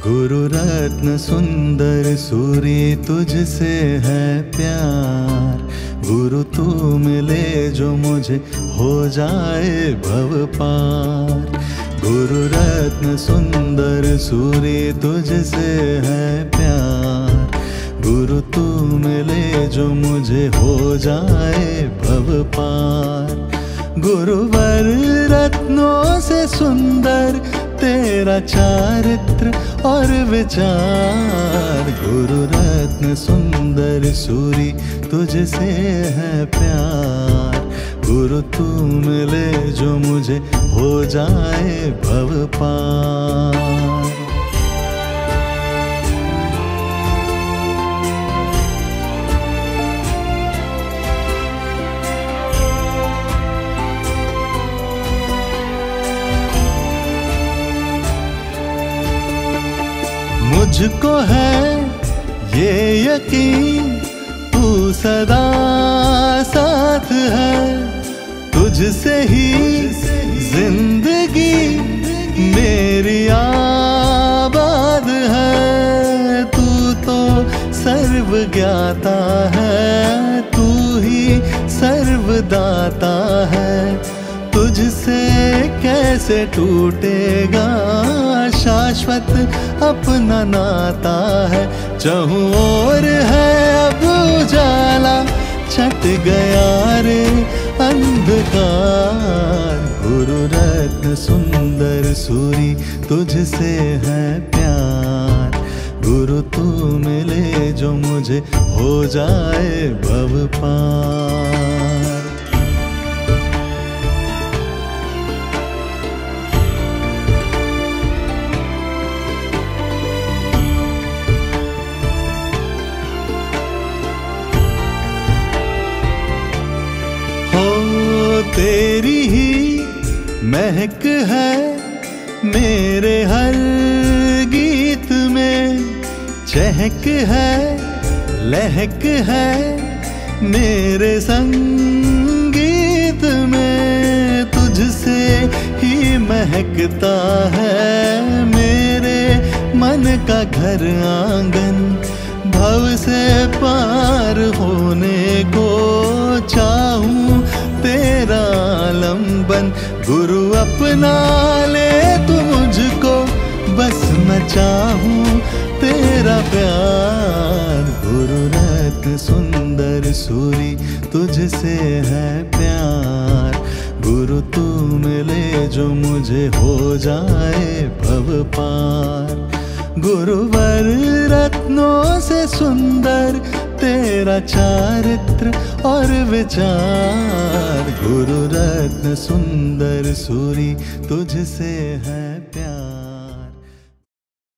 गुरु रत्न सुंदर सूरी तुझसे है प्यार। गुरु तू मिले जो मुझे हो जाए भव पार। गुरु रत्न सुंदर सूरी तुझसे है प्यार। गुरु तू मिले जो मुझे हो जाए भव पार। गुरुवर रत्नों से सुंदर तेरा चारित्र और विचार। गुरु रत्न सुंदर सूरी तुझसे है प्यार। गुरु तू मिले जो मुझे हो जाए भव पार। मुझको है ये यकीन तू सदा साथ है। तुझसे ही जिंदगी मेरी आबाद है। तू तो सर्व ज्ञाता है, तू ही सर्वदाता है। तुझसे कैसे टूटेगा शाश्वत अपना नाता है। चाहूं और है अब उजाला, छट गया रे अंधकार। गुरु रत्न सुंदर सूरी तुझसे है प्यार। गुरु तू मिले जो मुझे हो जाए भव पार। तेरी ही महक है मेरे हर गीत में। चहक है लहक है मेरे संगीत में। तुझसे ही महकता है मेरे मन का घर आंगन। भव से पार होने को चाहूं तेरा आलम्बन। गुरु अपना ले तू मुझको, बस मैं चाहूं तेरा प्यार। गुरु रत्न सुंदर सूरी तुझसे है प्यार। गुरु तू मिले जो मुझे हो जाए भव पार। गुरुवर रत्नों से सुंदर तेरा चारित्र और विचार। गुरु रत्न सुंदर सूरी तुझसे है